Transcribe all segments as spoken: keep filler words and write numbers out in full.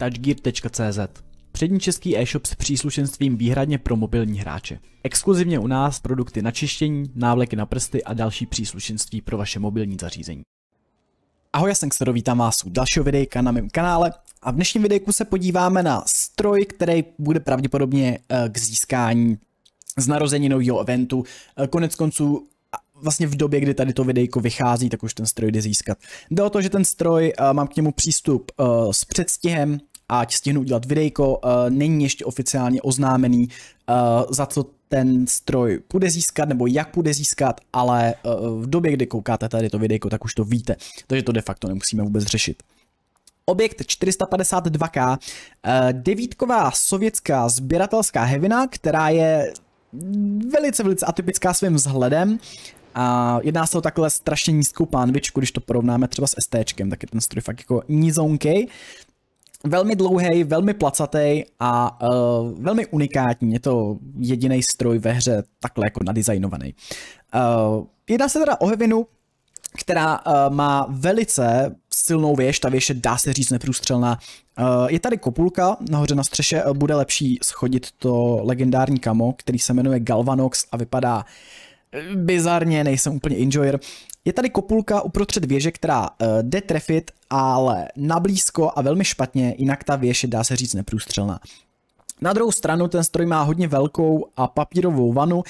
touchgear tečka cé zet. Přední český e-shop s příslušenstvím výhradně pro mobilní hráče. Exkluzivně u nás produkty na čištění, návleky na prsty a další příslušenství pro vaše mobilní zařízení. Ahoj, já jsem Xero, vítám vás u dalšího videjka na mém kanále a v dnešním videjku se podíváme na stroj, který bude pravděpodobně k získání z narozeninového eventu. Konec konců vlastně v době, kdy tady to videjko vychází, tak už ten stroj jde získat. Jde o to, že ten stroj, mám k němu přístup s předstihem, ať stihnu udělat videjko, není ještě oficiálně oznámený, za co ten stroj půjde získat, nebo jak půjde získat, ale v době, kdy koukáte tady to videjko, tak už to víte, takže to de facto nemusíme vůbec řešit. Objekt čtyři sta padesát dva ká, devítková sovětská sběratelská hevina, která je velice, velice atypická svým vzhledem. A jedná se o takhle strašně nízkou pánvičku, když to porovnáme třeba s STčkem, tak je ten stroj fakt jako nízounkej. Velmi dlouhý, velmi placatý a uh, velmi unikátní. Je to jediný stroj ve hře takhle jako nadizajnovaný. Uh, jedná se teda o hevinu, která uh, má velice silnou věž, ta věž je, dá se říct, neprůstřelná. Uh, je tady kopulka nahoře na střeše, uh, bude lepší schodit to legendární kamo, který se jmenuje Galvanox a vypadá bizarně, nejsem úplně enjoyer. Je tady kopulka uprostřed věže, která uh, jde trefit, ale nablízko a velmi špatně, jinak ta věž je, dá se říct, neprůstřelná. Na druhou stranu ten stroj má hodně velkou a papírovou vanu.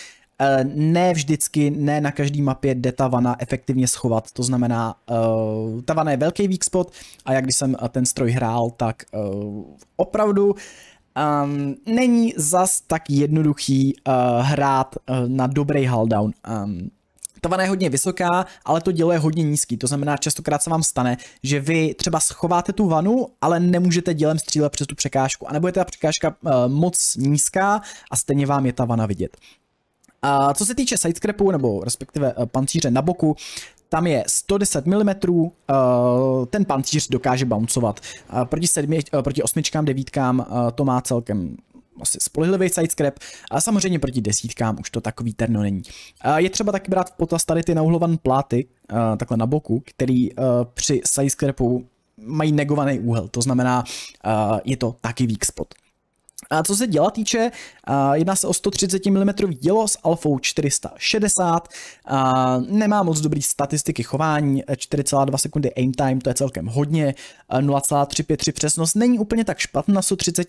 Ne vždycky, ne na každý mapě jde ta vana efektivně schovat, to znamená, uh, ta vana je velký weak spot a jak když jsem ten stroj hrál, tak uh, opravdu um, není zas tak jednoduchý uh, hrát uh, na dobrý hulldown. Um, Ta vana je hodně vysoká, ale to dělo je hodně nízký, to znamená, častokrát se vám stane, že vy třeba schováte tu vanu, ale nemůžete dělem střílet přes tu překážku, anebo je ta překážka uh, moc nízká a stejně vám je ta vana vidět. A co se týče sidescrapu, nebo respektive uh, pancíře na boku, tam je sto deset milimetrů, uh, ten pancíř dokáže bouncovat. Uh, proti, sedmi, uh, proti osmičkám, devítkám uh, to má celkem asi spolehlivý sidescrap, a samozřejmě proti desítkám už to takový terno není. Je třeba taky brát v potaz tady ty nauhlované pláty, takhle na boku, který při sidescrapu mají negovaný úhel, to znamená, je to taky weak spot. A co se děla týče, jedná se o sto třicet milimetrů dělo s alfou čtyři sta šedesát, nemá moc dobrý statistiky chování, čtyři celá dva sekundy aim time, to je celkem hodně, nula celá tři pět tři přesnost není úplně tak špatná na sto třicet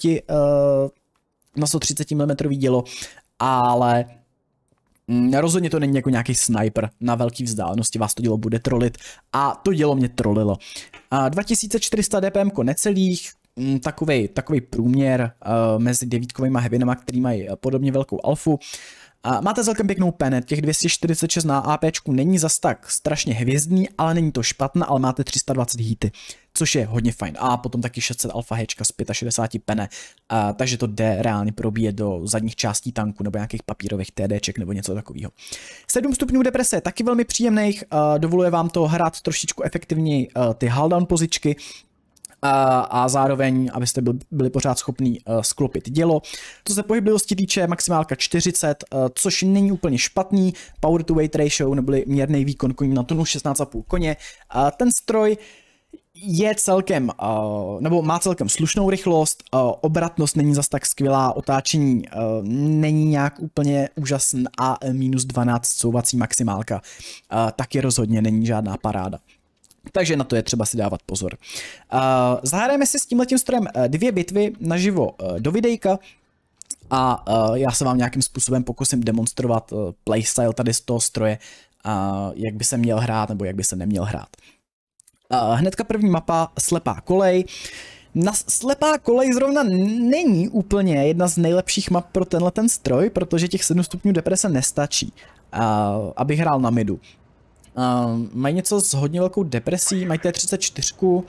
na sto třicet milimetrů dělo, ale mm, rozhodně to není jako nějaký sniper, na velký vzdálenosti vás to dělo bude trolit a to dělo mě trolilo. A dva tisíce čtyři sta D P M necelých, mm, takovej, takovej průměr uh, mezi devítkovými heavinama, který mají podobně velkou alfu. A máte celkem pěknou penet, těch dvě stě čtyřicet šest na APčku není zas tak strašně hvězdný, ale není to špatné, ale máte tři sta dvacet hity, což je hodně fajn. A potom taky šest set alfa hečka z šedesát pět pene, a, takže to jde reálně probíjet do zadních částí tanku nebo nějakých papírových TDček nebo něco takového. sedm stupňů deprese je taky velmi příjemných, a dovoluje vám to hrát trošičku efektivněji ty hulldown pozičky, A, a zároveň, abyste byli, byli pořád schopní uh, sklopit dělo. Co se pohyblivosti týče, maximálka čtyřicet, uh, což není úplně špatný, power to weight ratio, neboli měrný výkon koní na tunu, šestnáct celá pět koně. Uh, ten stroj je celkem, uh, nebo má celkem slušnou rychlost, uh, obratnost není zas tak skvělá, otáčení uh, není nějak úplně úžasný a minus dvanáct couvací maximálka, uh, taky rozhodně není žádná paráda. Takže na to je třeba si dávat pozor. Uh, zahrajeme si s tímhletím strojem dvě bitvy naživo uh, do videjka a uh, já se vám nějakým způsobem pokusím demonstrovat uh, playstyle tady z toho stroje, uh, jak by se měl hrát nebo jak by se neměl hrát. Uh, hnedka první mapa, slepá kolej. Na slepá kolej zrovna není úplně jedna z nejlepších map pro tenhle ten stroj, protože těch sedm stupňů deprese nestačí, uh, abych hrál na midu. Uh, mají něco s hodně velkou depresí, mají T třicet čtyři, uh,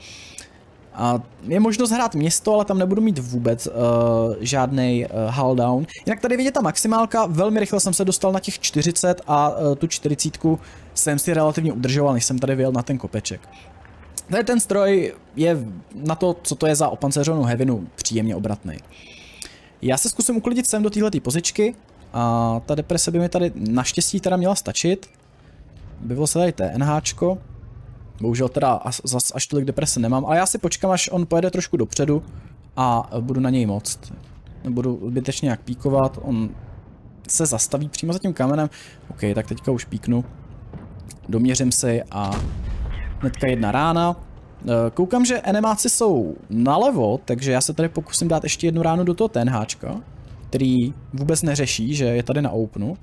je možnost hrát město, ale tam nebudu mít vůbec uh, žádný uh, hulldown. Jinak tady vidět ta maximálka, velmi rychle jsem se dostal na těch čtyřicet a uh, tu čtyřicet jsem si relativně udržoval, než jsem tady vyjel na ten kopeček. Tady ten stroj je na to, co to je za opanceřovanou hevinu, příjemně obratný. Já se zkusím uklidit sem do téhletý pozičky a ta deprese by mi tady naštěstí teda měla stačit. Objevilo se tady TNHčko. Bohužel teda zas až tolik deprese nemám, ale já si počkám, až on pojede trošku dopředu a budu na něj moct. Nebudu zbytečně jak píkovat, on se zastaví přímo za tím kamenem. OK, tak teďka už píknu. Doměřím si a hnedka jedna rána. Koukám, že enemáci jsou nalevo, takže já se tady pokusím dát ještě jednu ránu do toho TNHčka, který vůbec neřeší, že je tady na openu.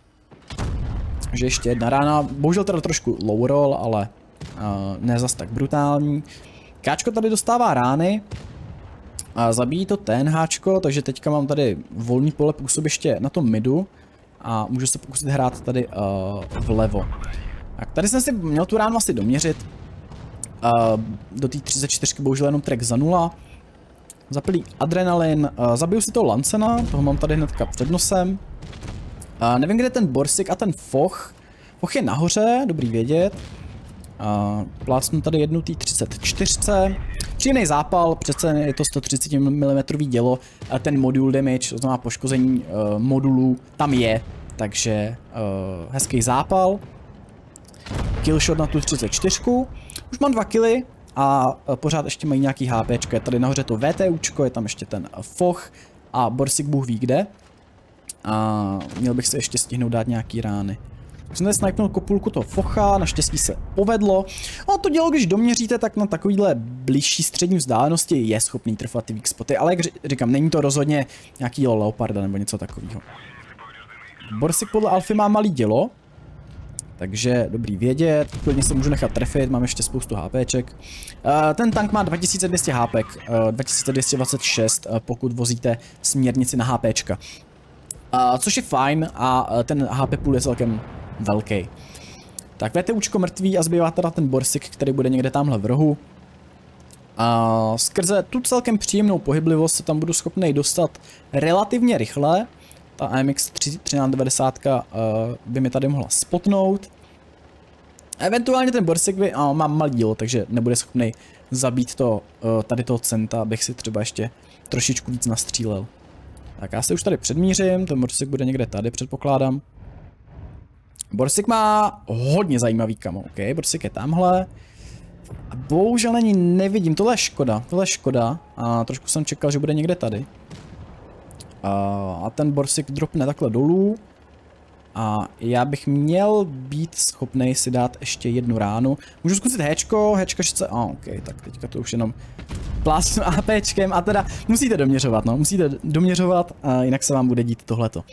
Takže ještě jedna rána, bohužel teda trošku low roll, ale uh, ne zas tak brutální. Káčko tady dostává rány a zabíjí to TNHčko, takže teďka mám tady volný pole působiště na tom midu a můžu se pokusit hrát tady uh, vlevo. Tak tady jsem si měl tu ránu asi doměřit. Uh, do té třicet čtyřky bohužel jenom track za nula. Zapilý adrenalin, uh, zabiju si toho Lancena, toho mám tady hnedka před nosem. Uh, nevím, kde je ten Borsig a ten Foch. Foch je nahoře, dobrý vědět. Uh, plácnu tady jednu té třicet čtyři. Příjemný zápal, přece je to sto třicet milimetrů dělo. Uh, ten modul damage, to znamená poškození uh, modulů, tam je. Takže uh, hezký zápal. Killshot na tu třicet čtyři. Už mám dva killy a pořád ještě mají nějaký HPčko. Je tady nahoře to VTUčko, je tam ještě ten Foch a Borsig Bůh ví kde. A měl bych se ještě stihnout dát nějaký rány. Už jsem tady snipnul kopulku toho Focha, naštěstí se povedlo. A to dělo, když doměříte, tak na takovýhle blížší střední vzdálenosti je schopný trfat ty weak spoty, ale jak říkám, není to rozhodně nějaký Leoparda nebo něco takového. Borsig podle Alfy má malý dělo. Takže dobrý vědět, klidně se můžu nechat trefit, mám ještě spoustu HPček. Uh, ten tank má dva tisíce dvě stě hápek, uh, dva tisíce dvě stě dvacet šest, uh, pokud vozíte směrnici na HPčka. Uh, což je fajn a uh, ten H P pool je celkem velký. Tak VTUčko mrtvý a zbývá teda ten Borsig, který bude někde tamhle v rohu. Uh, skrze tu celkem příjemnou pohyblivost se tam budu schopný dostat relativně rychle. Ta A M X třináct devadesát uh, by mi tady mohla spotnout. Eventuálně ten Borsig by, uh, mám malý dílo, takže nebude schopný zabít to, uh, tady toho centa, abych si třeba ještě trošičku víc nastřílel. Tak já se už tady předmířím, ten Borsig bude někde tady, předpokládám. Borsig má hodně zajímavý kamo, ok, Borsig je tamhle. A bohužel není, nevidím, tohle je škoda, tohle je škoda. A trošku jsem čekal, že bude někde tady. A ten Borsig dropne takhle dolů. A já bych měl být schopný si dát ještě jednu ránu. Můžu zkusit Hčko, Hčko šest. A ok, tak teďka to už jenom plásnu APčkem a teda musíte doměřovat, no, musíte doměřovat, a jinak se vám bude dít tohleto.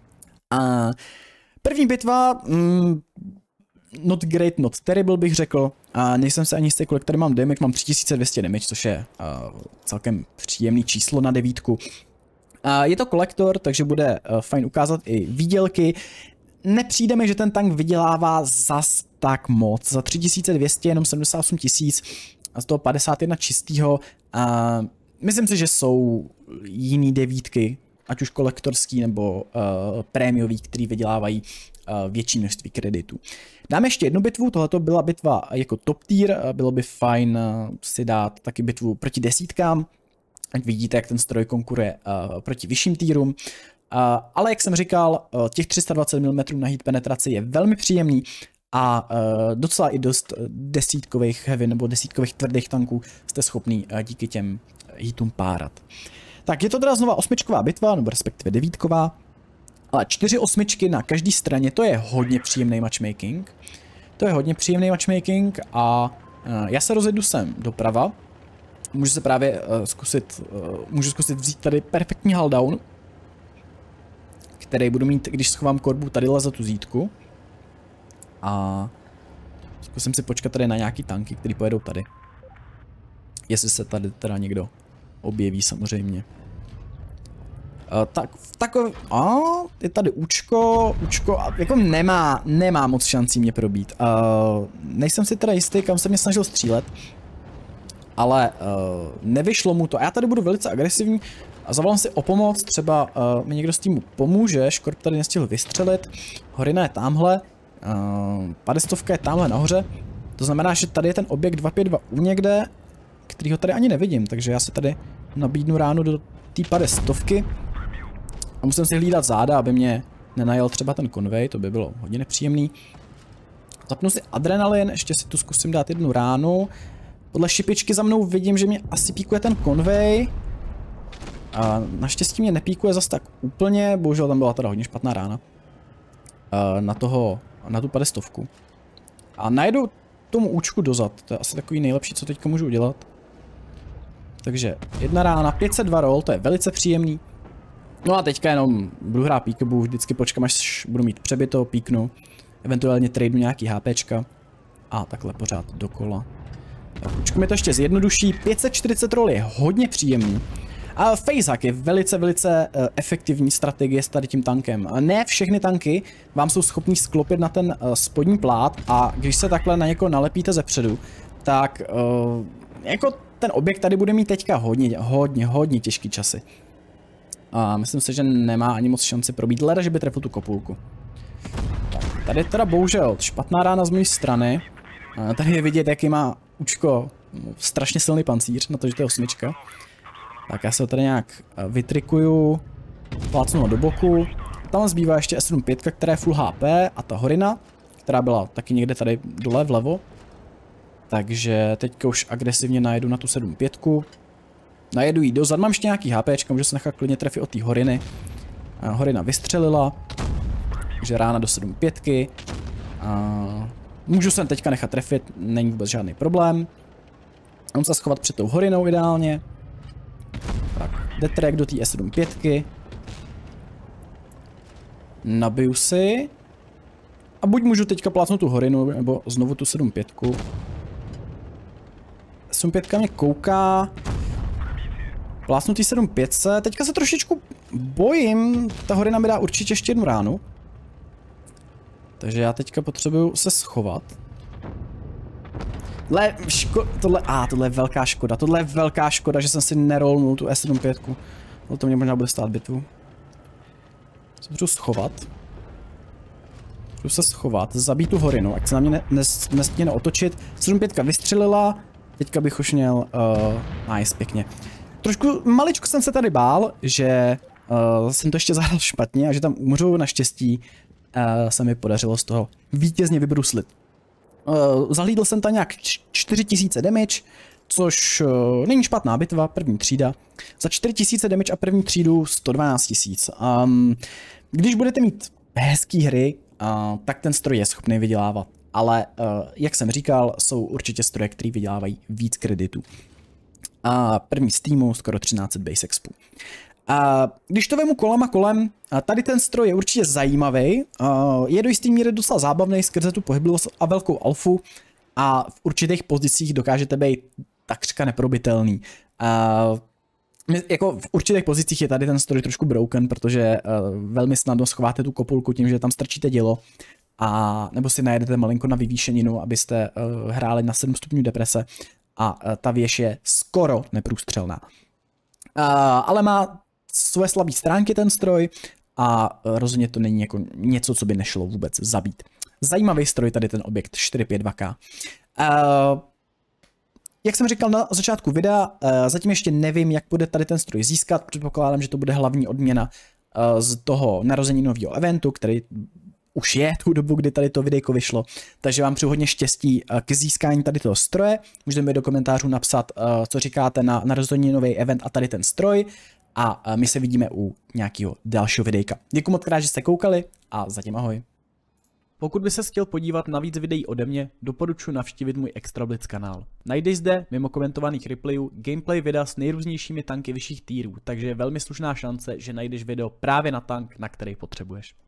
A první bitva, mm, not great, not terrible bych řekl. A nejsem se ani jistý, kolik tady mám damage, mám tři tisíce dvě stě damage, což je uh, celkem příjemný číslo na devítku. Uh, je to kolektor, takže bude uh, fajn ukázat i výdělky. Nepřijde mi, že ten tank vydělává zas tak moc. Za tři tisíce dvě stě jenom sedmdesát osm tisíc a z toho padesát jedna čistýho. Uh, myslím si, že jsou jiný devítky, ať už kolektorský nebo uh, prémiový, který vydělávají uh, větší množství kreditů. Dáme ještě jednu bitvu, tohleto byla bitva jako top tier, uh, bylo by fajn uh, si dát taky bitvu proti desítkám. Ať vidíte, jak ten stroj konkuruje uh, proti vyšším týrům. Uh, ale jak jsem říkal, uh, těch tři sta dvacet milimetrů na hit penetraci je velmi příjemný a uh, docela i dost desítkových heavy nebo desítkových tvrdých tanků jste schopný uh, díky těm hitům párat. Tak je to teda znova osmičková bitva, nebo respektive devítková. Ale čtyři osmičky na každé straně, to je hodně příjemný matchmaking. To je hodně příjemný matchmaking a uh, já se rozjedu sem doprava. Můžu se právě uh, zkusit, uh, můžu zkusit vzít tady perfektní hull down, který budu mít, když schovám korbu tady za tu zítku. A zkusím si počkat tady na nějaký tanky, který pojedou tady. Jestli se tady teda někdo objeví samozřejmě. Uh, tak, takový, a je tady účko, účko, jako nemá, nemá moc šancí mě probít. Uh, nejsem si teda jistý, kam se mě snažil střílet. Ale uh, nevyšlo mu to a já tady budu velice agresivní a zavolám si o pomoc, třeba uh, mi někdo z týmu pomůže, Škorp tady nestihl vystřelit, Horina je tamhle, uh, padestovka je tamhle nahoře, to znamená, že tady je ten objekt dva pět dva u někde, který ho tady ani nevidím, takže já se tady nabídnu ránu do té padestovky a musím si hlídat záda, aby mě nenajel třeba ten konvej, to by bylo hodně nepříjemný. Zapnu si adrenalin, ještě si tu zkusím dát jednu ránu. Podle šipičky za mnou vidím, že mě asi píkuje ten konvej. A naštěstí mě nepíkuje zas tak úplně, bohužel tam byla teda hodně špatná rána. A na toho, na tu padestovku. A najedu tomu účku dozad, to je asi takový nejlepší, co teďka můžu udělat. Takže jedna rána, pět set dva roll, to je velice příjemný. No a teďka jenom budu hrát peekaboo, vždycky počkám, až budu mít přebyto, píknu. Eventuálně tradenu nějaký HPčka. A takhle pořád dokola. Počkej, mi to ještě zjednoduší, pět set čtyřicet roll je hodně příjemný. A facehack je velice, velice uh, efektivní strategie s tady tím tankem. Ne všechny tanky vám jsou schopní sklopit na ten uh, spodní plát a když se takhle na někoho nalepíte zepředu, tak uh, jako ten objekt tady bude mít teďka hodně, hodně, hodně těžký časy. A myslím si, že nemá ani moc šanci probít, leda, že by trefil tu kopulku. Tak, tady teda bohužel špatná rána z mé strany. A tady je vidět, jaký má účko strašně silný pancíř, na to, že to je osmička. Tak já se ho tady nějak vytrikuju, plácnu ho do boku. Tam zbývá ještě S sedm pět, která je full H P a ta horina, která byla taky někde tady dole vlevo. Takže teďka už agresivně najedu na tu sedm pět. Najedu jí dozad, mám ještě nějaký HPčka, můžu se nechat klidně trefit od té horiny. A horina vystřelila, takže rána do sedm pět. A můžu se teďka nechat trefit, není vůbec žádný problém. Mám se schovat před tou horinou ideálně. Tak, detrack do té S sedm pět. Nabiju si. A buď můžu teďka plácnout tu horinu, nebo znovu tu sedm pět. sedm pět mě kouká. Plácnu ty sedm pět set. Teďka se trošičku bojím. Ta horina mi dá určitě ještě jednu ránu. Takže já teďka potřebuju se schovat. Tohle, ško tohle, a, tohle je velká škoda. Tohle je velká škoda, že jsem si nerolnul tu S sedm pět. To mě možná bude stát bitvu. Se budu schovat. Budu se schovat, zabít tu horinu, ať se na mě ne, nes, nesměne otočit. sedm pět vystřelila. Teďka bych už měl, uh, nice, pěkně. Trošku maličko jsem se tady bál, že uh, jsem to ještě zahrál špatně a že tam umřu, naštěstí uh, se mi podařilo z toho vítězně vybruslit. Uh, zahlídl jsem tam nějak čtyři tisíce damage, což uh, není špatná bitva, první třída. Za čtyři tisíce damage a první třídu sto dvanáct tisíc. Um, když budete mít hezký hry, uh, tak ten stroj je schopný vydělávat. Ale, uh, jak jsem říkal, jsou určitě stroje, které vydělávají víc kreditů. A první z týmu skoro třináct set base expu. A když to vemu kolem a kolem, a tady ten stroj je určitě zajímavý, je do jistý míry docela zábavný skrze tu pohyblivost a velkou alfu a v určitých pozicích dokážete být takřka neprobitelný. A jako v určitých pozicích je tady ten stroj trošku broken, protože velmi snadno schováte tu kopulku tím, že tam strčíte dělo a nebo si najedete malinko na vyvýšeninu, abyste hráli na sedm stupňů deprese a ta věž je skoro neprůstřelná. Ale má svoje slabé stránky ten stroj a rozhodně to není jako něco, co by nešlo vůbec zabít. Zajímavý stroj tady ten objekt čtyři pět dva K. Uh, jak jsem říkal na začátku videa, uh, zatím ještě nevím, jak bude tady ten stroj získat. Předpokládám, že to bude hlavní odměna uh, z toho narozeninového eventu, který už je tu dobu, kdy tady to videjko vyšlo. Takže vám přeju hodně štěstí uh, k získání tady toho stroje. Můžete mi do komentářů napsat, uh, co říkáte na narozeninový event a tady ten stroj. A my se vidíme u nějakého dalšího videjka. Děkuji moc krát, že jste koukali a zatím ahoj. Pokud by se chtěl podívat na víc videí ode mě, doporučuji navštívit můj Extra Blitz kanál. Najdeš zde, mimo komentovaných replayů, gameplay videa s nejrůznějšími tanky vyšších tírů, takže je velmi slušná šance, že najdeš video právě na tank, na který potřebuješ.